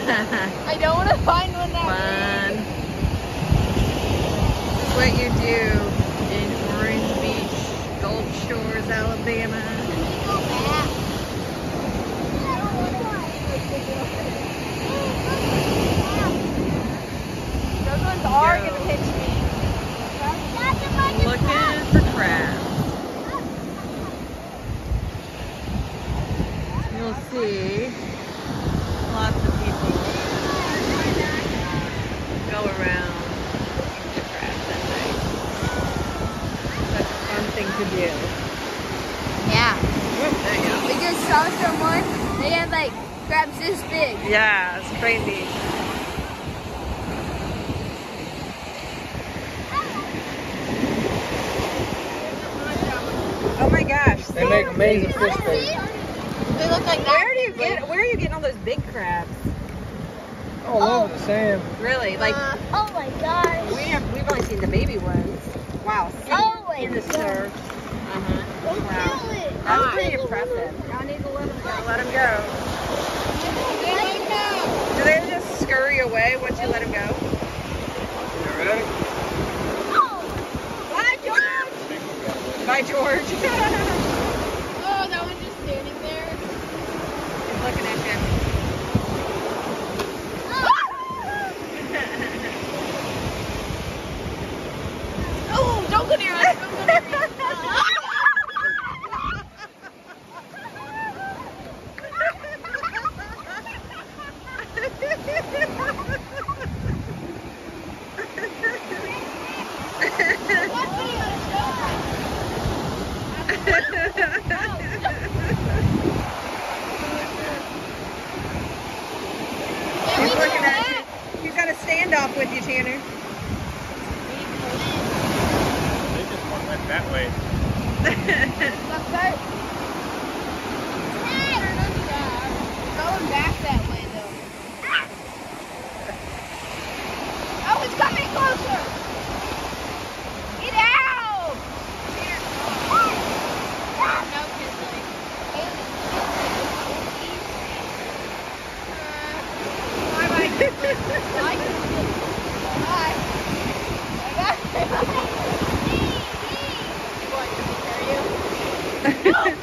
I don't want to find one that Fun. This is what you do in Orange Beach, Gulf Shores, Alabama. Those ones are going to pinch me. Looking for crabs. You'll see lots of people go around looking for crabs at night. That's a fun thing to do. Yeah. Whoop, there you go. We just saw someone, they had like crabs this big. Yeah, it's crazy. Oh my gosh. They make amazing fish bait. They look like that. Where are you getting all those big crabs? All over the sand. Really? Like oh my gosh. we've only seen the baby ones. Wow. Oh my In the gosh. surf. Don't Wow. kill it. That's pretty impressive. Y'all need to let them go. Let them go. Do they just scurry away once you let them go? You ready? Bye, George. Bye, George. He's Oh, that one's just standing there. looking at you. Oh, don't go near us. Don't go near us. He's looking at you. He's got a standoff with you, Tanner. They just went that way. Going back that way though. Oh, it's coming closer. Get out! No, Kinsley. Bye-bye, Kinsley. Bye, Kinsley. Bye. Bye-bye. What, did he carry you?